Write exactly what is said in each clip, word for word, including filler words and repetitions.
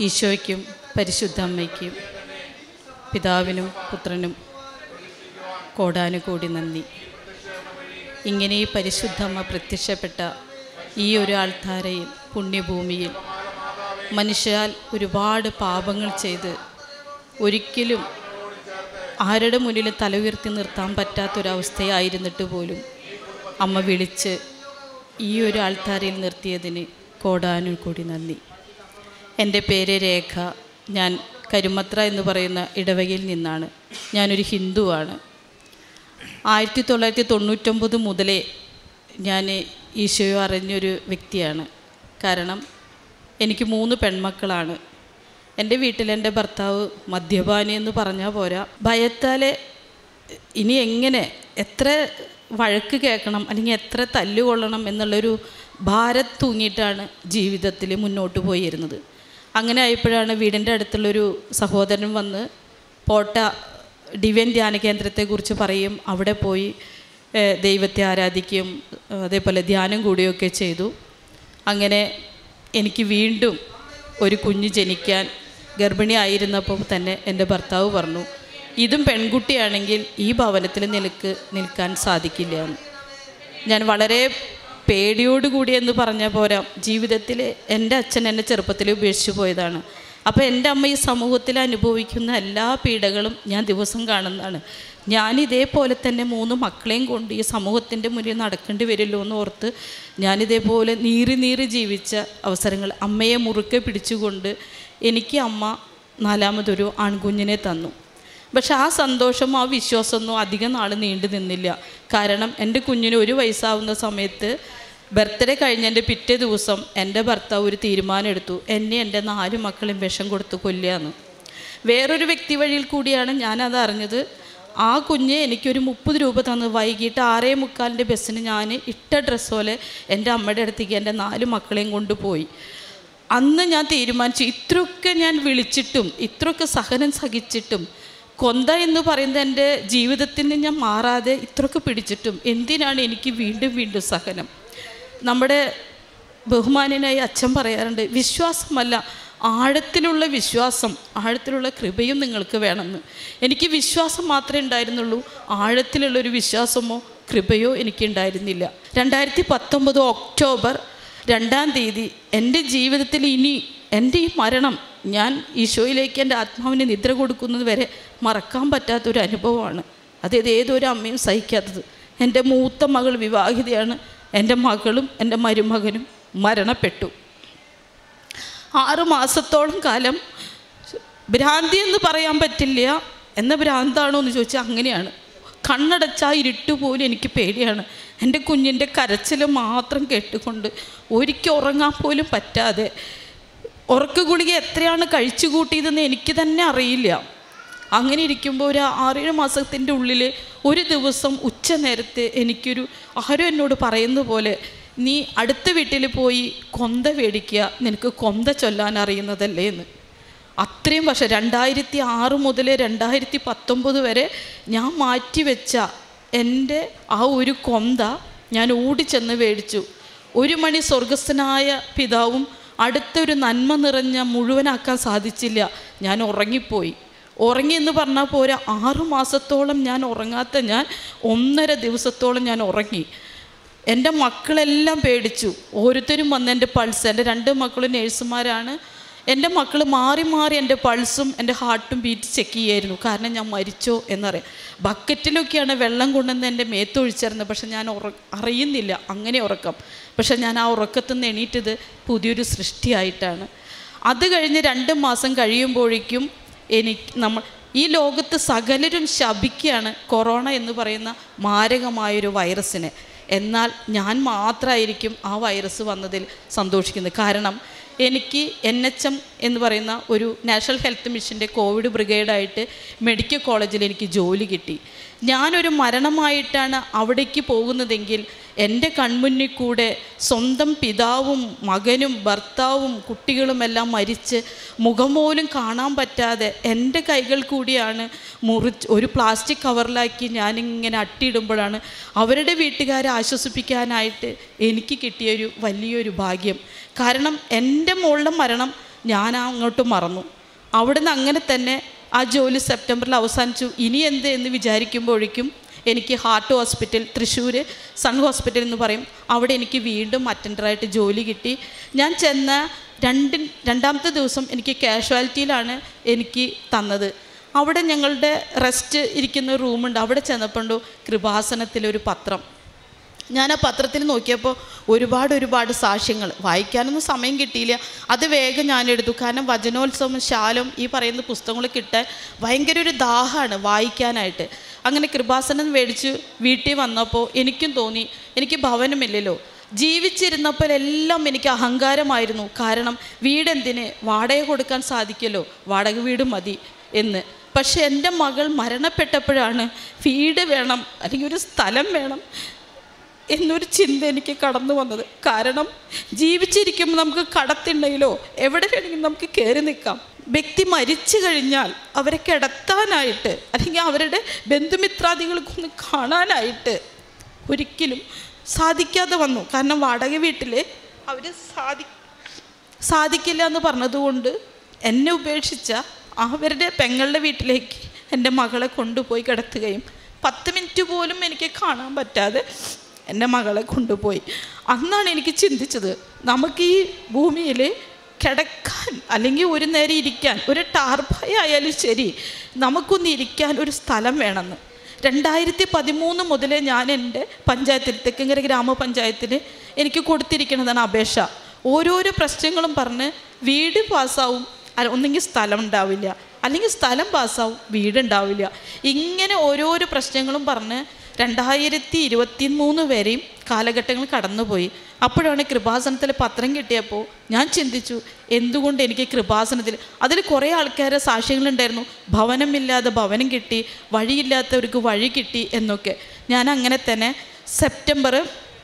ഈശോയ്ക്കും പരിശുദ്ധ അമ്മയ്ക്കും പിതാവിനും പുത്രനും കോടാനുകോടി നന്ദി. ഇങ്ങനെ ഈ പരിശുദ്ധ അമ്മ പ്രത്യക്ഷപ്പെട്ട ഈ ഒരു ആൾത്താരയിൽ പുണ്യഭൂമിയിൽ മനുഷ്യരാൽ ഒരുപാട് പാപങ്ങൾ ചെയ്ത് ഒരിക്കലും ആരുടെ മുന്നിൽ തല ഉയർത്തി നിർത്താൻ പറ്റാത്തൊരവസ്ഥയായിരുന്നിട്ട് പോലും അമ്മ വിളിച്ച് ഈ ഒരു ആൾത്താരയിൽ നിർത്തിയതിന് കോടാനുകോടി നന്ദി. എൻ്റെ പേര് രേഖ. ഞാൻ കരുമത്ര എന്ന് പറയുന്ന ഇടവകയിൽ നിന്നാണ്. ഞാനൊരു ഹിന്ദുവാണ്. ആയിരത്തി തൊള്ളായിരത്തി തൊണ്ണൂറ്റൊമ്പത് മുതലേ ഞാൻ ഈശോയെ അറിഞ്ഞൊരു വ്യക്തിയാണ്. കാരണം എനിക്ക് മൂന്ന് പെൺമക്കളാണ്. എൻ്റെ വീട്ടിൽ എൻ്റെ ഭർത്താവ് മദ്യപാനി എന്ന് പറഞ്ഞാൽ പോരാ, ഭയത്താൽ ഇനി എങ്ങനെ എത്ര വഴക്ക് കേൾക്കണം അല്ലെങ്കിൽ എത്ര തല്ലുകൊള്ളണം എന്നുള്ളൊരു ഭാരം തൂങ്ങിയിട്ടാണ് ജീവിതത്തിൽ മുന്നോട്ട് പോയിരുന്നത്. അങ്ങനെ ആയപ്പോഴാണ് വീടിൻ്റെ അടുത്തുള്ളൊരു സഹോദരൻ വന്ന് പോട്ട ഡിവൈൻ ധ്യാന കേന്ദ്രത്തെക്കുറിച്ച് പറയും. അവിടെ പോയി ദൈവത്തെ ആരാധിക്കുകയും അതേപോലെ ധ്യാനം കൂടുകയൊക്കെ ചെയ്തു. അങ്ങനെ എനിക്ക് വീണ്ടും ഒരു കുഞ്ഞ് ജനിക്കാൻ ഗർഭിണി ആയിരുന്നപ്പോൾ തന്നെ എൻ്റെ ഭർത്താവ് പറഞ്ഞു, ഇതും പെൺകുട്ടിയാണെങ്കിൽ ഈ ഭവനത്തിൽ നിനക്ക് നിൽക്കാൻ സാധിക്കില്ല എന്ന്. ഞാൻ വളരെ പേടിയോടുകൂടി എന്ന് പറഞ്ഞാൽ പോരാ, ജീവിതത്തിൽ എൻ്റെ അച്ഛൻ എന്നെ ചെറുപ്പത്തിൽ ഉപേക്ഷിച്ച് പോയതാണ്. അപ്പോൾ എൻ്റെ അമ്മ ഈ സമൂഹത്തിൽ അനുഭവിക്കുന്ന എല്ലാ പീഡകളും ഞാൻ ദിവസം കാണുന്നതാണ്. ഞാൻ ഇതേപോലെ തന്നെ മൂന്ന് മക്കളെയും കൊണ്ട് ഈ സമൂഹത്തിൻ്റെ മുന്നിൽ നടക്കേണ്ടി വരുമല്ലോ എന്ന് ഓർത്ത് ഞാനിതേപോലെ നീറി നീറി ജീവിച്ച അവസരങ്ങൾ അമ്മയെ മുറുക്കെ പിടിച്ചുകൊണ്ട് എനിക്ക് അമ്മ നാലാമതൊരു ആൺകുഞ്ഞിനെ തന്നു. പക്ഷെ ആ സന്തോഷമോ ആ വിശ്വാസമൊന്നും അധികം നാൾ നീണ്ടു നിന്നില്ല. കാരണം എൻ്റെ കുഞ്ഞിന് ഒരു വയസ്സാവുന്ന സമയത്ത് ബർത്ത്ഡേ കഴിഞ്ഞതിൻ്റെ പിറ്റേ ദിവസം എൻ്റെ ഭർത്താവ് ഒരു തീരുമാനം എടുത്തു, എന്നെ എൻ്റെ നാല് മക്കളെയും വിഷം കൊടുത്ത് കൊല്ലുകയെന്ന്. വേറൊരു വ്യക്തി വഴിയിൽ കൂടിയാണ് ഞാനത് അറിഞ്ഞത്. ആ കുഞ്ഞ് എനിക്കൊരു മുപ്പത് രൂപ തന്നു. വൈകിട്ട് ആറേ മുക്കാലിൻ്റെ ബസ്സിന് ഞാൻ ഇട്ട ഡ്രസ്സ് പോലെ എൻ്റെ അമ്മയുടെ അടുത്തേക്ക് എൻ്റെ നാല് മക്കളെയും കൊണ്ടുപോയി. അന്ന് ഞാൻ തീരുമാനിച്ചു, ഇത്രയൊക്കെ ഞാൻ വിളിച്ചിട്ടും ഇത്രയൊക്കെ സഹനം സഹിച്ചിട്ടും കൊന്ത എന്ന് പറയുന്നത് എൻ്റെ ജീവിതത്തിൽ നിന്ന് ഞാൻ മാറാതെ ഇത്രയൊക്കെ പിടിച്ചിട്ടും എന്തിനാണ് എനിക്ക് വീണ്ടും വീണ്ടും സഹനം? നമ്മുടെ ബഹുമാന്യനായ അച്ഛൻ പറയാറുണ്ട്, വിശ്വാസമല്ല ആഴത്തിലുള്ള വിശ്വാസം, ആഴത്തിലുള്ള കൃപയും നിങ്ങൾക്ക് വേണമെന്ന്. എനിക്ക് വിശ്വാസം മാത്രമേ ഉണ്ടായിരുന്നുള്ളൂ, ആഴത്തിലുള്ളൊരു വിശ്വാസമോ കൃപയോ എനിക്കുണ്ടായിരുന്നില്ല. രണ്ടായിരത്തി പത്തൊമ്പത് ഒക്ടോബർ രണ്ടാം തീയതി എൻ്റെ ജീവിതത്തിൽ ഇനി എൻ്റെ ഈ മരണം ഞാൻ ഈശോയിലേക്ക് എൻ്റെ ആത്മാവിന് നിദ്ര കൊടുക്കുന്നത് വരെ മറക്കാൻ പറ്റാത്തൊരു അനുഭവമാണ്. അതായത് ഏതൊരു അമ്മയും സഹിക്കാത്തത്. എൻ്റെ മൂത്ത മകൾ വിവാഹിതയാണ്. എൻ്റെ മകളും എൻ്റെ മരുമകനും മരണപ്പെട്ടു. ആറ് മാസത്തോളം കാലം ഭ്രാന്തി എന്ന് പറയാൻ പറ്റില്ല. എന്ന ഭ്രാന്താണോ എന്ന് ചോദിച്ചാൽ അങ്ങനെയാണ്. കണ്ണടച്ചാൽ ഇരുട്ടുപോലും എനിക്ക് പേടിയാണ്. എൻ്റെ കുഞ്ഞിൻ്റെ കരച്ചിൽ മാത്രം കേട്ടുകൊണ്ട് ഒരിക്കൽ ഉറങ്ങാൻ പോലും പറ്റാതെ, ഉറക്ക ഗുളിക എത്രയാണ് കഴിച്ചു കൂട്ടിയതെന്ന് എനിക്ക് തന്നെ അറിയില്ല. അങ്ങനെ ഇരിക്കുമ്പോൾ ഒരു ആറേഴ് മാസത്തിൻ്റെ ഉള്ളിൽ ഒരു ദിവസം ഉച്ച നേരത്തെ എനിക്കൊരു ആരും എന്നോട് പറയുന്ന പോലെ, നീ അടുത്ത വീട്ടിൽ പോയി കൊന്ത മേടിക്കുക, നിനക്ക് കൊന്ത ചൊല്ലാൻ അറിയുന്നതല്ലേ എന്ന്. അത്രയും വർഷം രണ്ടായിരത്തി ആറ് മുതൽ രണ്ടായിരത്തി പത്തൊമ്പത് വരെ ഞാൻ മാറ്റിവെച്ച എൻ്റെ ആ ഒരു കൊന്ത ഞാൻ ഓടിച്ചെന്ന് മേടിച്ചു. ഒരു മണി സ്വർഗസ്ഥനായ പിതാവും അടുത്തൊരു നന്മ നിറഞ്ഞ മുഴുവനാക്കാൻ സാധിച്ചില്ല. ഞാൻ ഉറങ്ങിപ്പോയി. ഉറങ്ങിയെന്ന് പറഞ്ഞാൽ പോരാ, ആറു മാസത്തോളം ഞാൻ ഉറങ്ങാത്ത ഞാൻ ഒന്നര ദിവസത്തോളം ഞാൻ ഉറങ്ങി. എൻ്റെ മക്കളെല്ലാം പേടിച്ചു. ഓരോരുത്തരും വന്ന് എൻ്റെ പൾസ്, എൻ്റെ രണ്ട് മക്കളും നേഴ്സുമാരാണ്. എൻ്റെ മക്കൾ മാറി മാറി എൻ്റെ പൾസും എൻ്റെ ഹാർട്ടും ബീറ്റ് ചെക്ക് ചെയ്യായിരുന്നു. കാരണം ഞാൻ മരിച്ചോ എന്നറിയാം. ബക്കറ്റിലൊക്കെയാണ് വെള്ളം കൊണ്ടുവന്ന് എൻ്റെ മേത്തൊഴിച്ചിരുന്നത്. പക്ഷെ ഞാൻ ഉറ അറിയുന്നില്ല അങ്ങനെ ഉറക്കം. പക്ഷെ ഞാൻ ആ ഉറക്കത്തിൽ നിന്ന് എണീറ്റത് പുതിയൊരു സൃഷ്ടിയായിട്ടാണ്. അത് കഴിഞ്ഞ് രണ്ട് മാസം കഴിയുമ്പോഴേക്കും എനിക്ക് നമ്മൾ ഈ ലോകത്ത് സകലരും ശപിക്കുകയാണ് കൊറോണ എന്ന് പറയുന്ന മാരകമായൊരു വൈറസിനെ. എന്നാൽ ഞാൻ മാത്രമായിരിക്കും ആ വൈറസ് വന്നതിൽ സന്തോഷിക്കുന്നത്. കാരണം എനിക്ക് എൻ എച്ച് എം എന്ന് പറയുന്ന ഒരു നാഷണൽ ഹെൽത്ത് മിഷൻ്റെ കോവിഡ് ബ്രിഗേഡായിട്ട് മെഡിക്കൽ കോളേജിൽ എനിക്ക് ജോലി കിട്ടി. ഞാനൊരു മരണമായിട്ടാണ് അവിടേക്ക് പോകുന്നതെങ്കിൽ എൻ്റെ കൺമുന്നിൽ കൂടെ സ്വന്തം പിതാവും മകനും ഭർത്താവും കുട്ടികളുമെല്ലാം മരിച്ച് മുഖം പോലും കാണാൻ പറ്റാതെ എൻ്റെ കൈകൾ കൂടിയാണ് മുറിച്ച് ഒരു പ്ലാസ്റ്റിക് കവറിലാക്കി ഞാനിങ്ങനെ അട്ടിയിടുമ്പോഴാണ് അവരുടെ വീട്ടുകാരെ ആശ്വസിപ്പിക്കാനായിട്ട് എനിക്ക് കിട്ടിയൊരു വലിയൊരു ഭാഗ്യം. കാരണം എൻ്റെ മോളുടെ മരണം ഞാൻ അങ്ങോട്ട് മറന്നു. അവിടുന്ന് അങ്ങനെ തന്നെ ആ ജോലി സെപ്റ്റംബറിൽ അവസാനിച്ചു. ഇനി എന്ത് എന്ന് വിചാരിക്കുമ്പോഴേക്കും എനിക്ക് heart hospital, Thrissur Sun Hospital എന്ന് പറയും, അവിടെ എനിക്ക് വീണ്ടും അറ്റൻഡറായിട്ട് ജോലി കിട്ടി. ഞാൻ ചെന്ന രണ്ട് രണ്ടാമത്തെ ദിവസം എനിക്ക് കാഷ്വാലിറ്റിയിലാണ് എനിക്ക് തന്നത്. അവിടെ ഞങ്ങളുടെ റെസ്റ്റ് ഇരിക്കുന്ന റൂമുണ്ട്. അവിടെ ചെന്നപ്പോണ്ടു കൃപാസനത്തിലൊരു പത്രം. ഞാൻ ആ പത്രത്തിൽ നോക്കിയപ്പോൾ ഒരുപാട് ഒരുപാട് സാക്ഷ്യങ്ങൾ, വായിക്കാനൊന്നും സമയം കിട്ടിയില്ല. അത് വേഗം ഞാനെടുത്തു. കാരണം വചനോത്സവം, ശാലം, ഈ പറയുന്ന പുസ്തകങ്ങൾ കിട്ടാൻ ഭയങ്കര ഒരു ദാഹമാണ് വായിക്കാനായിട്ട്. അങ്ങനെ കൃപാസനം മേടിച്ച് വീട്ടിൽ വന്നപ്പോൾ എനിക്കും തോന്നി, എനിക്ക് ഭവനമില്ലല്ലോ. ജീവിച്ചിരുന്നപ്പോൾ എല്ലാം എനിക്ക് അഹങ്കാരമായിരുന്നു. കാരണം വീടെന്തിന്, വാടക കൊടുക്കാൻ സാധിക്കുമല്ലോ, വാടക വീട് മതി എന്ന്. പക്ഷെ എൻ്റെ മകൾ മരണപ്പെട്ടപ്പോഴാണ് വീട് വേണം അല്ലെങ്കിൽ ഒരു സ്ഥലം വേണം എന്നൊരു ചിന്ത എനിക്ക് കടന്നു വന്നത്. കാരണം ജീവിച്ചിരിക്കുമ്പോൾ നമുക്ക് കടത്തുണ്ടെങ്കിലോ എവിടെ വേണമെങ്കിലും നമുക്ക് കയറി നിൽക്കാം. വ്യക്തി മരിച്ചു കഴിഞ്ഞാൽ അവരെ കിടത്താനായിട്ട് അല്ലെങ്കിൽ അവരുടെ ബന്ധുമിത്രാദികൾക്കൊന്ന് കാണാനായിട്ട് ഒരിക്കലും സാധിക്കാതെ വന്നു. കാരണം വാടക വീട്ടിൽ അവർ സാധി സാധിക്കില്ല എന്ന് പറഞ്ഞതുകൊണ്ട് എന്നെ ഉപേക്ഷിച്ച അവരുടെ പെങ്ങളുടെ വീട്ടിലേക്ക് എൻ്റെ മകളെ കൊണ്ടുപോയി കിടത്തുകയും പത്ത് മിനിറ്റ് പോലും എനിക്ക് കാണാൻ പറ്റാതെ എൻ്റെ മകളെ കൊണ്ടുപോയി. അന്നാണ് എനിക്ക് ചിന്തിച്ചത്, നമുക്ക് ഈ ഭൂമിയിൽ കിടക്കാൻ അല്ലെങ്കിൽ ഒരു നേരം ഇരിക്കാൻ, ഒരു ടാർപ്പായ ആയാലും ശരി, നമുക്കൊന്ന് ഇരിക്കാൻ ഒരു സ്ഥലം വേണമെന്ന്. രണ്ടായിരത്തി പതിമൂന്ന് മുതലേ ഞാൻ എൻ്റെ പഞ്ചായത്തിൽ, തെക്കങ്കര ഗ്രാമപഞ്ചായത്തിൽ എനിക്ക് കൊടുത്തിരിക്കുന്നതാണ് അപേക്ഷ. ഓരോരോ പ്രശ്നങ്ങളും പറഞ്ഞ് വീട് പാസ്സാവും, ഒന്നെങ്കിൽ സ്ഥലം ഉണ്ടാവില്ല, അല്ലെങ്കിൽ സ്ഥലം പാസ്സാവും, വീടുണ്ടാവില്ല. ഇങ്ങനെ ഓരോരോ പ്രശ്നങ്ങളും പറഞ്ഞ് രണ്ടായിരത്തി ഇരുപത്തി മൂന്ന് വരെയും കാലഘട്ടങ്ങൾ കടന്നുപോയി. അപ്പോഴാണ് കൃപാസനത്തിൽ പത്രം കിട്ടിയപ്പോൾ ഞാൻ ചിന്തിച്ചു, എന്തുകൊണ്ട് എനിക്ക് കൃപാസനത്തിൽ, അതിൽ കുറേ ആൾക്കാരെ സാക്ഷ്യങ്ങളുണ്ടായിരുന്നു, ഭവനമില്ലാതെ ഭവനം കിട്ടി, വഴിയില്ലാത്തവർക്ക് വഴി കിട്ടി എന്നൊക്കെ. ഞാൻ അങ്ങനെ തന്നെ സെപ്റ്റംബർ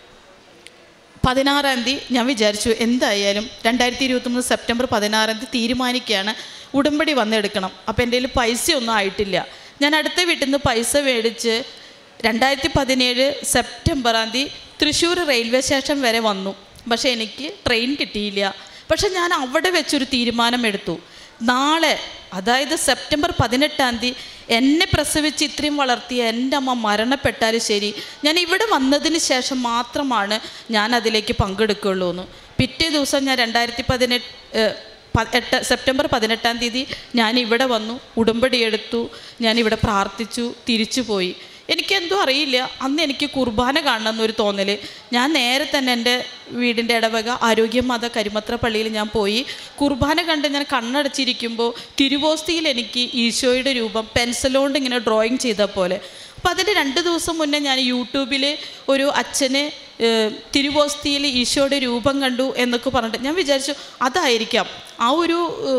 പതിനാറാം തീയതി ഞാൻ വിചാരിച്ചു എന്തായാലും രണ്ടായിരത്തി ഇരുപത്തി മൂന്ന് സെപ്റ്റംബർ പതിനാറാം തീയതി തീരുമാനിക്കുകയാണ് ഉടമ്പടി വന്നെടുക്കണം. അപ്പോൾ എൻ്റെ കയ്യിൽ പൈസയൊന്നും ആയിട്ടില്ല. ഞാൻ അടുത്ത വീട്ടിൽ നിന്ന് പൈസ മേടിച്ച് രണ്ടായിരത്തി പതിനേഴ് സെപ്റ്റംബറാം തീയതി തൃശ്ശൂർ റെയിൽവേ സ്റ്റേഷൻ വരെ വന്നു. പക്ഷേ എനിക്ക് ട്രെയിൻ കിട്ടിയില്ല. പക്ഷെ ഞാൻ അവിടെ വെച്ചൊരു തീരുമാനമെടുത്തു, നാളെ അതായത് സെപ്റ്റംബർ പതിനെട്ടാം തീയതി എന്നെ പ്രസവിച്ച് ഇത്രയും വളർത്തിയ എൻ്റെ അമ്മ മരണപ്പെട്ടാലും ശരി, ഞാൻ ഇവിടെ വന്നതിന് ശേഷം മാത്രമാണ് ഞാൻ അതിലേക്ക് പങ്കെടുക്കുകയുള്ളൂ എന്ന്. പിറ്റേ ദിവസം ഞാൻ രണ്ടായിരത്തി പതിനെട്ട് എട്ട് സെപ്റ്റംബർ പതിനെട്ടാം തീയതി ഞാൻ ഇവിടെ വന്നു, ഉടമ്പടി എടുത്തു, ഞാനിവിടെ പ്രാർത്ഥിച്ചു, തിരിച്ചു പോയി. എനിക്കെന്തോ അറിയില്ല, അന്ന് എനിക്ക് കുർബാന കാണണമെന്നൊരു തോന്നൽ. ഞാൻ നേരെ തന്നെ എൻ്റെ വീടിൻ്റെ ഇടവക ആരോഗ്യമാത കരിമത്ര പള്ളിയിൽ ഞാൻ പോയി കുർബാന കണ്ട് ഞാൻ കണ്ണടച്ചിരിക്കുമ്പോൾ തിരുവോസ്തിയിൽ എനിക്ക് ഈശോയുടെ രൂപം പെൻസിലുകൊണ്ട് ഇങ്ങനെ ഡ്രോയിങ് ചെയ്ത പോലെ. അപ്പോൾ അതിൻ്റെ രണ്ട് ദിവസം മുന്നേ ഞാൻ യൂട്യൂബിൽ ഒരു അച്ഛന് തിരുവോസ്തിയിൽ ഈശോയുടെ രൂപം കണ്ടു എന്നൊക്കെ പറഞ്ഞിട്ട് ഞാൻ വിചാരിച്ചു അതായിരിക്കാം, ആ ഒരു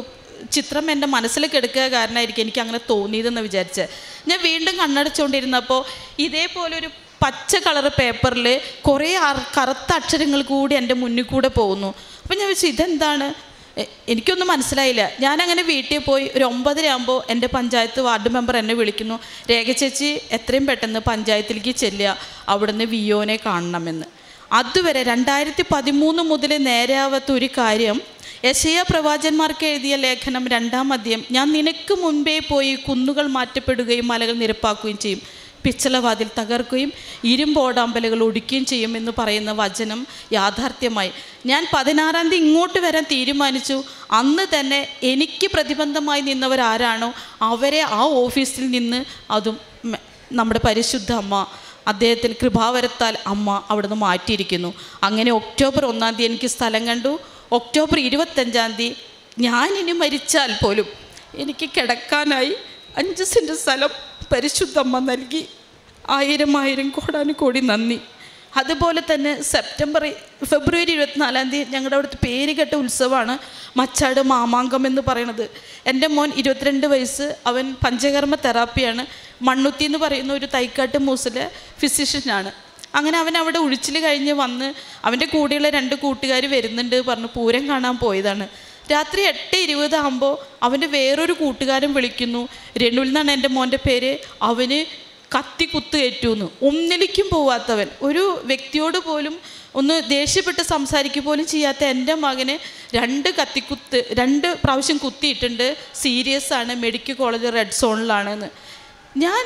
ചിത്രം എൻ്റെ മനസ്സിലേക്ക് എടുക്കുക കാരണമായിരിക്കും എനിക്ക് അങ്ങനെ തോന്നിയതെന്ന് വിചാരിച്ച് ഞാൻ വീണ്ടും കണ്ണടച്ചുകൊണ്ടിരുന്നപ്പോൾ ഇതേപോലെ ഒരു പച്ച കളർ പേപ്പറിൽ കുറേ കറുത്ത അക്ഷരങ്ങൾ കൂടി എൻ്റെ മുന്നിൽ കൂടെ പോകുന്നു. അപ്പം ഞാൻ വെച്ചു ഇതെന്താണ്, എനിക്കൊന്നും മനസ്സിലായില്ല. ഞാനങ്ങനെ വീട്ടിൽ പോയി ഒരു ഒമ്പതര ആകുമ്പോൾ എൻ്റെ പഞ്ചായത്ത് വാർഡ് മെമ്പർ എന്നെ വിളിക്കുന്നു, രേഖ ചേച്ചി എത്രയും പെട്ടെന്ന് പഞ്ചായത്തിലേക്ക് ചെല്ലുക, അവിടുന്ന് വി ഒനെ കാണണമെന്ന്. അതുവരെ രണ്ടായിരത്തി പതിമൂന്ന് മുതൽ നേരെയാവാത്ത ഒരു കാര്യം, യെശയ്യാ പ്രവാചകന്മാർക്ക് എഴുതിയ ലേഖനം രണ്ടാം അധ്യായം, ഞാൻ നിനക്ക് മുൻപേ പോയി കുന്നുകൾ മാറ്റപ്പെടുകയും മലകൾ നിരപ്പാക്കുകയും ചെയ്യും, പിച്ചളവാതിൽ തകർക്കുകയും ഇരുമ്പോടാമ്പലുകൾ ഒടിക്കുകയും ചെയ്യും എന്ന് പറയുന്ന വചനം യാഥാർത്ഥ്യമായി. ഞാൻ പതിനാറാം തീയതി ഇങ്ങോട്ട് വരാൻ തീരുമാനിച്ചു. അന്ന് തന്നെ എനിക്ക് പ്രതിബന്ധമായി നിന്നവരാരാണോ അവരെ ആ ഓഫീസിൽ നിന്ന്, അതും നമ്മുടെ പരിശുദ്ധ അമ്മ, അദ്ദേഹത്തിന് കൃപാവരത്താൽ അമ്മ അവിടുന്ന് മാറ്റിയിരിക്കുന്നു. അങ്ങനെ ഒക്ടോബർ ഒന്നാം തീയതി എനിക്ക് സ്ഥലം കണ്ടു. ഒക്ടോബർ ഇരുപത്തഞ്ചാം തീയതി ഞാനിനി മരിച്ചാൽ പോലും എനിക്ക് കിടക്കാനായി അഞ്ച് സെൻറ്റ് സ്ഥലം പരിശുദ്ധമ്മ നൽകി. ആയിരം ആയിരം കോടാനുകോടി നന്ദി. അതുപോലെ തന്നെ സെപ്റ്റംബർ ഫെബ്രുവരി ഇരുപത്തിനാലാം തീയതി ഞങ്ങളുടെ അവിടുത്തെ പേര് കേട്ട ഉത്സവമാണ് മച്ചാട് മാമാങ്കം എന്ന് പറയുന്നത്. എൻ്റെ മോൻ ഇരുപത്തിരണ്ട് വയസ്സ്, അവൻ പഞ്ചകർമ്മ തെറാപ്പിയാണ്. മണ്ണുത്തി എന്ന് പറയുന്ന ഒരു തൈക്കാട്ട് മൂസിലെ ഫിസിഷ്യനാണ്. അങ്ങനെ അവൻ അവിടെ ഉഴിച്ചിൽ കഴിഞ്ഞ് വന്ന് അവൻ്റെ കൂടെയുള്ള രണ്ട് കൂട്ടുകാർ വരുന്നുണ്ട് പറഞ്ഞ് പൂരം കാണാൻ പോയതാണ്. രാത്രി എട്ട് ഇരുപതാകുമ്പോൾ അവൻ്റെ വേറൊരു കൂട്ടുകാരൻ വിളിക്കുന്നു, രനുൽ എന്നാണ് എൻ്റെ മോൻ്റെ പേര്, അവന് കത്തി കുത്ത് കയറ്റുമെന്ന്. ഒന്നിലേക്കും പോവാത്തവൻ, ഒരു വ്യക്തിയോട് പോലും ഒന്ന് ദേഷ്യപ്പെട്ട് സംസാരിക്കുക പോലും ചെയ്യാത്ത എൻ്റെ മകന് രണ്ട് കത്തിക്കുത്ത് രണ്ട് പ്രാവശ്യം കുത്തിയിട്ടുണ്ട്. സീരിയസ് ആണ്, മെഡിക്കൽ കോളേജ് റെഡ് സോണിലാണെന്ന്. ഞാൻ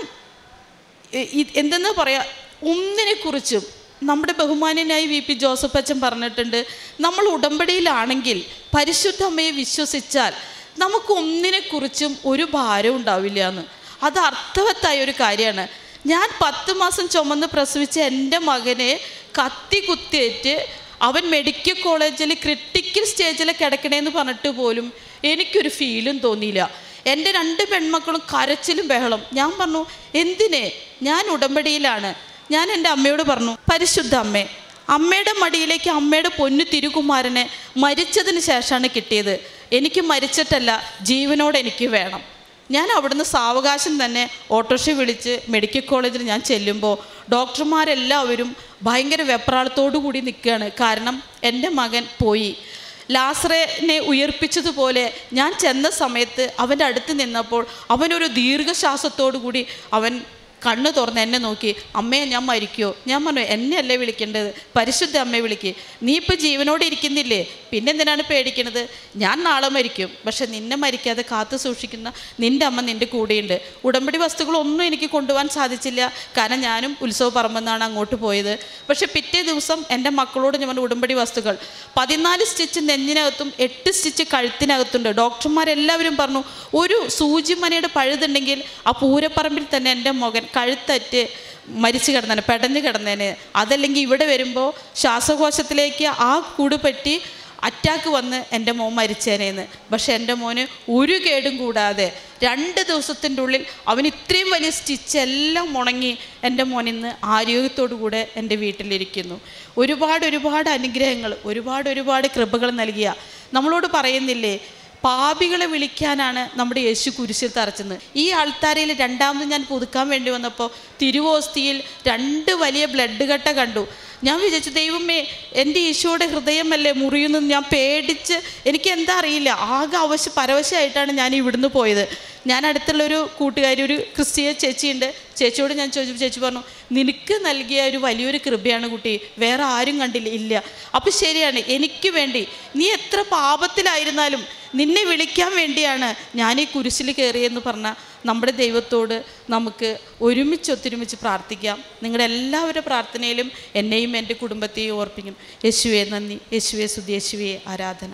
എന്തെന്ന് പറയാ, ഒന്നിനെക്കുറിച്ചും നമ്മുടെ ബഹുമാന്യനായി വി പി ജോസഫ് അച്ഛൻ പറഞ്ഞിട്ടുണ്ട്, നമ്മൾ ഉടമ്പടിയിലാണെങ്കിൽ പരിശുദ്ധ അമ്മയെ വിശ്വസിച്ചാൽ നമുക്ക് ഒന്നിനെക്കുറിച്ചും ഒരു ഭാരം ഉണ്ടാവില്ല എന്ന്. അത് അർത്ഥവത്തായ ഒരു കാര്യമാണ്. ഞാൻ പത്ത് മാസം ചുമന്ന് പ്രസവിച്ച എൻ്റെ മകനെ കത്തി കുത്തിയേറ്റ് അവൻ മെഡിക്കൽ കോളേജിൽ ക്രിട്ടിക്കൽ സ്റ്റേജിൽ കിടക്കണേന്ന് പറഞ്ഞിട്ട് പോലും എനിക്കൊരു ഫീലും തോന്നിയില്ല. എൻ്റെ രണ്ട് പെൺമക്കളും കരച്ചിലും ബഹളം. ഞാൻ പറഞ്ഞു, എന്തിനെ? ഞാൻ ഉടമ്പടിയിലാണ്. ഞാൻ എൻ്റെ അമ്മയോട് പറഞ്ഞു, പരിശുദ്ധ അമ്മേ, അമ്മയുടെ മടിയിലേക്ക് അമ്മയുടെ പൊന്നു തിരുകുമാരനെ മരിച്ചതിന് ശേഷമാണ് കിട്ടിയത്. എനിക്ക് മരിച്ചിട്ടല്ല, ജീവനോടെ എനിക്ക് വേണം. ഞാൻ അവിടുന്ന് സാവകാശം തന്നെ ഓട്ടോറിക്ഷ വിളിച്ച് മെഡിക്കൽ കോളേജിൽ ഞാൻ ചെല്ലുമ്പോൾ ഡോക്ടർമാരെല്ലാവരും ഭയങ്കര വെപ്രാളത്തോടു കൂടി നിൽക്കുകയാണ്. കാരണം എൻ്റെ മകൻ പോയി. ലാസറിനെ ഉയർപ്പിച്ചതുപോലെ ഞാൻ ചെന്ന സമയത്ത് അവൻ്റെ അടുത്ത് നിന്നപ്പോൾ അവനൊരു ദീർഘശ്വാസത്തോടു കൂടി അവൻ കണ്ണ് തുറന്ന് എന്നെ നോക്കി, അമ്മയെ ഞാൻ മരിക്കുമോ? ഞാൻ പറഞ്ഞു, എന്നെ അല്ലേ വിളിക്കേണ്ടത്, പരിശുദ്ധ അമ്മയെ വിളിക്കുക. നീ ഇപ്പോൾ ജീവനോടെ ഇരിക്കുന്നില്ലേ, പിന്നെ എന്തിനാണ് പേടിക്കണത്? ഞാൻ നാളെ മരിക്കും, പക്ഷെ നിന്നെ മരിക്കാതെ കാത്തു സൂക്ഷിക്കുന്ന നിൻ്റെ അമ്മ നിൻ്റെ കൂടെയുണ്ട്. ഉടമ്പടി വസ്തുക്കളൊന്നും എനിക്ക് കൊണ്ടുപോകാൻ സാധിച്ചില്ല, കാരണം ഞാനും ഉത്സവ പറമ്പെന്നാണ് അങ്ങോട്ട് പോയത്. പക്ഷെ പിറ്റേ ദിവസം എൻ്റെ മക്കളോട് ഞാൻ പറഞ്ഞു, ഉടമ്പടി വസ്തുക്കൾ പതിനാല് സ്റ്റിച്ച് നെഞ്ഞിനകത്തും എട്ട് സ്റ്റിച്ച് കഴുത്തിനകത്തുണ്ട്. ഡോക്ടർമാരെല്ലാവരും പറഞ്ഞു, ഒരു സൂചിമനയുടെ പഴുതുണ്ടെങ്കിൽ ആ പൂരപ്പറമ്പിൽ തന്നെ എൻ്റെ മകൻ കഴുത്തറ്റ് മരിച്ചു കിടന്നേനെ, പെടഞ്ഞു കിടന്നേനെ. അതല്ലെങ്കിൽ ഇവിടെ വരുമ്പോൾ ശ്വാസകോശത്തിലേക്ക് ആ കൂടുപറ്റി അറ്റാക്ക് വന്ന് എൻ്റെ മോൻ മരിച്ചേനേന്ന്. പക്ഷെ എൻ്റെ മോന് ഒരു കേടും കൂടാതെ രണ്ട് ദിവസത്തിൻ്റെ ഉള്ളിൽ അവൻ ഇത്രയും വലിയ സ്റ്റിച്ച് എല്ലാം ഉണങ്ങി എൻ്റെ മോൻ ഇന്ന് ആരോഗ്യത്തോടു കൂടെ എൻ്റെ വീട്ടിലിരിക്കുന്നു. ഒരുപാട് ഒരുപാട് അനുഗ്രഹങ്ങൾ, ഒരുപാട് ഒരുപാട് കൃപകൾ നൽകിയ നമ്മളോട് പറയുന്നില്ലേ, പാപികളെ വിളിക്കാനാണ് നമ്മുടെ യേശു കുരിശിൽ തറച്ചത്. ഈ ആൾത്താരയിൽ രണ്ടാമത് ഞാൻ പുതുക്കാൻ വേണ്ടി വന്നപ്പോൾ തിരുവോസ്തിയിൽ രണ്ട് വലിയ ബ്ലഡ് കട്ട കണ്ടു. ഞാൻ വിചാരിച്ചു, ദൈവമേ, എൻ്റെ ഈശോയുടെ ഹൃദയമല്ലേ മുറിയുന്നു. ഞാൻ പേടിച്ച്, എനിക്ക് എന്താ അറിയില്ല, ആകെ അവശ പരവശമായിട്ടാണ് ഞാൻ ഇവിടുന്ന് പോയത്. ഞാൻ അടുത്തുള്ളൊരു കൂട്ടുകാരി, ഒരു ക്രിസ്തീയ ചേച്ചിയുണ്ട്, ചേച്ചിയോട് ഞാൻ ചോദിച്ചു. ചേച്ചി പറഞ്ഞു, നിനക്ക് നൽകിയ ഒരു വലിയൊരു കൃപയാണ് കുട്ടി, വേറെ ആരും കണ്ടില്ല. ഇല്ല, അപ്പം ശരിയാണ്, എനിക്ക് വേണ്ടി നീ എത്ര പാപത്തിലായിരുന്നാലും നിന്നെ വിളിക്കാൻ വേണ്ടിയാണ് ഞാൻ ഈ കുരിശിൽ കയറിയെന്ന് പറഞ്ഞ നമ്മുടെ ദൈവത്തോട് നമുക്ക് ഒരുമിച്ച് ഒത്തൊരുമിച്ച് പ്രാർത്ഥിക്കാം. നിങ്ങളുടെ എല്ലാവരുടെ പ്രാർത്ഥനയിലും എന്നെയും എൻ്റെ കുടുംബത്തെയും ഓർപ്പിക്കും. യേശുവേ നന്ദി, യേശുവേ സ്തുതി, യേശുവേ ആരാധന.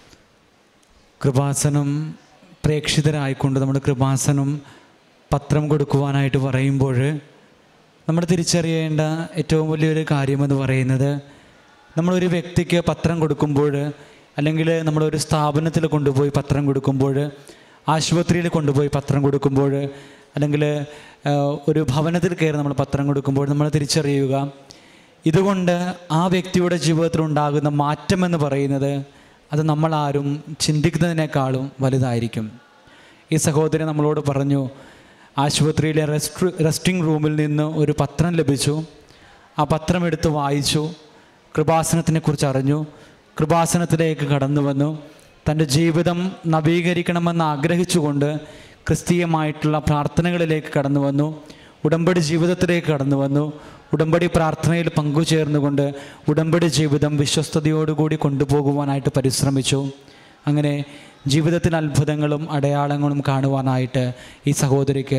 കൃപാസനം പ്രേക്ഷിതരായിക്കൊണ്ട് നമ്മുടെ കൃപാസനം പത്രം കൊടുക്കുവാനായിട്ട് പറയുമ്പോൾ നമ്മൾ തിരിച്ചറിയേണ്ട ഏറ്റവും വലിയൊരു കാര്യമെന്ന് പറയുന്നത്, നമ്മളൊരു വ്യക്തിക്ക് പത്രം കൊടുക്കുമ്പോൾ, അല്ലെങ്കിൽ നമ്മളൊരു സ്ഥാപനത്തിൽ കൊണ്ടുപോയി പത്രം കൊടുക്കുമ്പോൾ, ആശുപത്രിയിൽ കൊണ്ടുപോയി പത്രം കൊടുക്കുമ്പോൾ, അല്ലെങ്കിൽ ഒരു ഭവനത്തിൽ കയറി നമ്മൾ പത്രം കൊടുക്കുമ്പോൾ നമ്മൾ തിരിച്ചറിയുക, ഇതുകൊണ്ട് ആ വ്യക്തിയുടെ ജീവിതത്തിൽ ഉണ്ടാകുന്ന മാറ്റമെന്ന് പറയുന്നത് അത് നമ്മളാരും ചിന്തിക്കുന്നതിനേക്കാളും വലുതായിരിക്കും. ഈ സഹോദരൻ നമ്മളോട് പറഞ്ഞു, ആശുപത്രിയിലെ റെസ്റ്റ് റെസ്റ്റിംഗ് റൂമിൽ നിന്ന് ഒരു പത്രം ലഭിച്ചു. ആ പത്രം എടുത്ത് വായിച്ചു, കൃപാസനത്തിനെക്കുറിച്ച് അറിഞ്ഞു, കൃപാസനത്തിലേക്ക് കടന്നു വന്നു. തൻ്റെ ജീവിതം നവീകരിക്കണമെന്ന് ആഗ്രഹിച്ചുകൊണ്ട് ക്രിസ്തീയമായിട്ടുള്ള പ്രാർത്ഥനകളിലേക്ക് കടന്നു വന്നു, ഉടമ്പടി ജീവിതത്തിലേക്ക് കടന്നു വന്നു. ഉടമ്പടി പ്രാർത്ഥനയിൽ പങ്കുചേർന്നുകൊണ്ട് ഉടമ്പടി ജീവിതം വിശ്വസ്തയോടുകൂടി കൊണ്ടുപോകുവാനായിട്ട് പരിശ്രമിച്ചു. അങ്ങനെ ജീവിതത്തിൽ അത്ഭുതങ്ങളും അടയാളങ്ങളും കാണുവാനായിട്ട് ഈ സഹോദരിക്ക്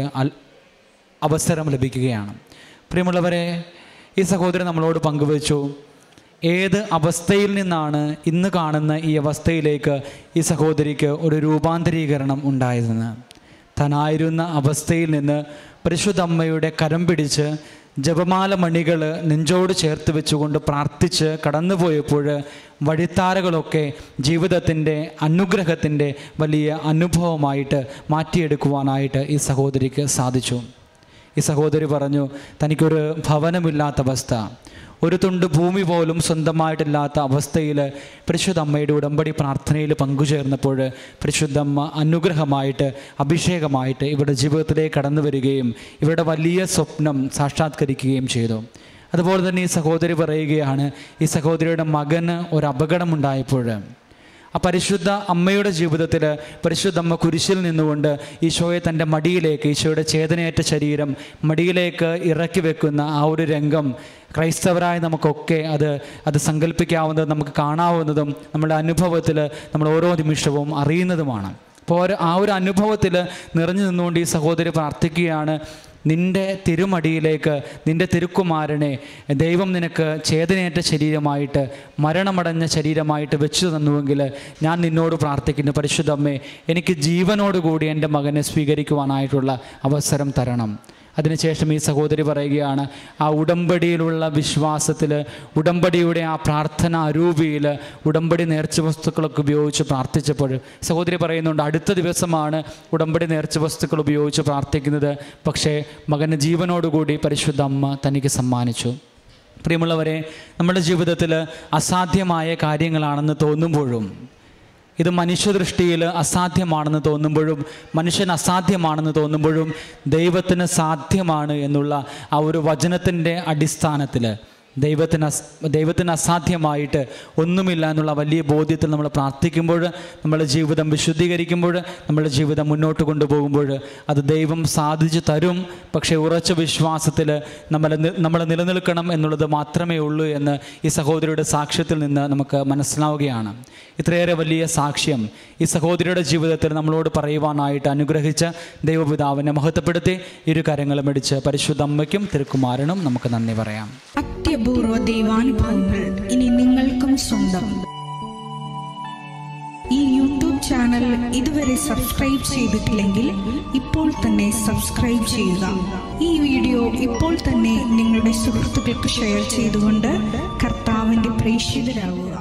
അവസരം ലഭിക്കുകയാണ്. പ്രിയമുള്ളവരെ, ഈ സഹോദരൻ നമ്മളോട് പങ്കുവച്ചു ഏത് അവസ്ഥയിൽ നിന്നാണ് ഇന്ന് കാണുന്ന ഈ അവസ്ഥയിലേക്ക് ഈ സഹോദരിക്ക് ഒരു രൂപാന്തരീകരണം ഉണ്ടായതെന്ന്. താനായിരുന്ന അവസ്ഥയിൽ നിന്ന് പരിശുദ്ധ അമ്മയുടെ കരം പിടിച്ച് ജപമാല മണികൾ നെഞ്ചോട് ചേർത്ത് വെച്ചുകൊണ്ട് പ്രാർത്ഥിച്ച് കടന്നുപോയപ്പോൾ വഴിത്താരകളൊക്കെ ജീവിതത്തിൻ്റെ അനുഗ്രഹത്തിൻ്റെ വലിയ അനുഭവമായിട്ട് മാറ്റിയെടുക്കുവാനായിട്ട് ഈ സഹോദരിക്ക് സാധിച്ചു. ഈ സഹോദരി പറഞ്ഞു, തനിക്കൊരു ഭവനമില്ലാത്ത അവസ്ഥ, ഒരു തുണ്ട് ഭൂമി പോലും സ്വന്തമായിട്ടില്ലാത്ത അവസ്ഥയിൽ പരിശുദ്ധ അമ്മയുടെ ഉടമ്പടി പ്രാർത്ഥനയിൽ പങ്കുചേർന്നപ്പോൾ പരിശുദ്ധമ്മ അനുഗ്രഹമായിട്ട് അഭിഷേകമായിട്ട് ഇവരുടെ ജീവിതത്തിലേക്ക് കടന്നു വരികയും ഇവരുടെ വലിയ സ്വപ്നം സാക്ഷാത്കരിക്കുകയും ചെയ്തു. അതുപോലെ തന്നെ ഈ സഹോദരി പറയുകയാണ്, ഈ സഹോദരിയുടെ മകന് ഒരു അപകടമുണ്ടായപ്പോൾ ആ പരിശുദ്ധ അമ്മയുടെ ജീവിതത്തിൽ പരിശുദ്ധ അമ്മ കുരിശിൽ നിന്നുകൊണ്ട് ഈശോയെ തൻ്റെ മടിയിലേക്ക്, ഈശോയുടെ ചേതനയേറ്റ ശരീരം മടിയിലേക്ക് ഇറക്കി വെക്കുന്ന ആ ഒരു രംഗം ക്രൈസ്തവരായ നമുക്കൊക്കെ അത് അത് സങ്കല്പിക്കാവുന്നതും നമുക്ക് കാണാവുന്നതും നമ്മുടെ അനുഭവത്തിൽ നമ്മൾ ഓരോ നിമിഷവും അറിയുന്നതുമാണ്. അപ്പോൾ ആ ഒരു അനുഭവത്തിൽ നിറഞ്ഞു നിന്നുകൊണ്ട് ഈ സഹോദരി പ്രാർത്ഥിക്കുകയാണ്, നിൻ്റെ തിരുമടിയിലേക്ക് നിൻ്റെ തിരുക്കുമാരനെ ദൈവം നിനക്ക് ചേതനയേറ്റ ശരീരമായിട്ട് മരണമടഞ്ഞ ശരീരമായിട്ട് വെച്ചു തന്നുവെങ്കിൽ ഞാൻ നിന്നോട് പ്രാർത്ഥിക്കുന്നു, പരിശുദ്ധമ്മേ എനിക്ക് ജീവനോടുകൂടി എൻ്റെ മകനെ സ്വീകരിക്കുവാനായിട്ടുള്ള അവസരം തരണം. അതിനുശേഷം ഈ സഹോദരി പറയുകയാണ്, ആ ഉടമ്പടിയിലുള്ള വിശ്വാസത്തിൽ, ഉടമ്പടിയുടെ ആ പ്രാർത്ഥന അരൂപിയിൽ ഉടമ്പടി നേർച്ച വസ്തുക്കളൊക്കെ ഉപയോഗിച്ച് പ്രാർത്ഥിച്ചപ്പോൾ സഹോദരി പറയുന്നുണ്ട്, അടുത്ത ദിവസമാണ് ഉടമ്പടി നേർച്ച വസ്തുക്കൾ ഉപയോഗിച്ച് പ്രാർത്ഥിക്കുന്നത്. പക്ഷേ മകന് ജീവനോടുകൂടി പരിശുദ്ധ അമ്മ തനിക്ക് സമ്മാനിച്ചു. പ്രിയമുള്ളവരെ, നമ്മുടെ ജീവിതത്തിൽ അസാധ്യമായ കാര്യങ്ങളാണെന്ന് തോന്നുമ്പോഴും, ഇത് മനുഷ്യദൃഷ്ടിയിൽ അസാധ്യമാണെന്ന് തോന്നുമ്പോഴും, മനുഷ്യൻ അസാധ്യമാണെന്ന് തോന്നുമ്പോഴും ദൈവത്തിന് സാധ്യമാണ് എന്നുള്ള ആ ഒരു വചനത്തിൻ്റെ അടിസ്ഥാനത്തിൽ ദൈവത്തിന് അസ് ദൈവത്തിന് അസാധ്യമായിട്ട് ഒന്നുമില്ല എന്നുള്ള വലിയ ബോധ്യത്തിൽ നമ്മൾ പ്രാർത്ഥിക്കുമ്പോൾ, നമ്മുടെ ജീവിതം വിശുദ്ധീകരിക്കുമ്പോൾ, നമ്മുടെ ജീവിതം മുന്നോട്ട് കൊണ്ടുപോകുമ്പോൾ അത് ദൈവം സാധിച്ചു തരും. പക്ഷേ ഉറച്ച വിശ്വാസത്തിൽ നമ്മളെ നമ്മൾ നിലനിൽക്കണം എന്നുള്ളത് മാത്രമേ ഉള്ളൂ എന്ന് ഈ സഹോദരിയുടെ സാക്ഷ്യത്തിൽ നിന്ന് നമുക്ക് മനസ്സിലാവുകയാണ്. ഇത്രയേറെ വലിയ സാക്ഷ്യം ഈ സഹോദരിയുടെ ജീവിതത്തിൽ നമ്മളോട് പറയുവാനായിട്ട് അനുഗ്രഹിച്ച ദൈവപിതാവിനെ മഹത്വപ്പെടുത്തി ഇരു കരങ്ങളും അടിച്ച് പരിശുദ്ധ അമ്മയ്ക്കും തിരുക്കുമാരനും നമുക്ക് നന്ദി പറയാം. അത്യപൂർവ ദൈവാനുഭവങ്ങൾ ഇനി നിങ്ങൾക്കും സ്വന്തം. ഈ യൂട്യൂബ് ചാനൽ ഇതുവരെ സബ്സ്ക്രൈബ് ചെയ്തിട്ടില്ലെങ്കിൽ ഇപ്പോൾ തന്നെ സബ്സ്ക്രൈബ് ചെയ്യുക. ഈ വീഡിയോ ഇപ്പോൾ തന്നെ നിങ്ങളുടെ സുഹൃത്തുക്കൾക്ക് ഷെയർ ചെയ്തുകൊണ്ട് കർത്താവിൻ്റെ പ്രേക്ഷിതരാകുക.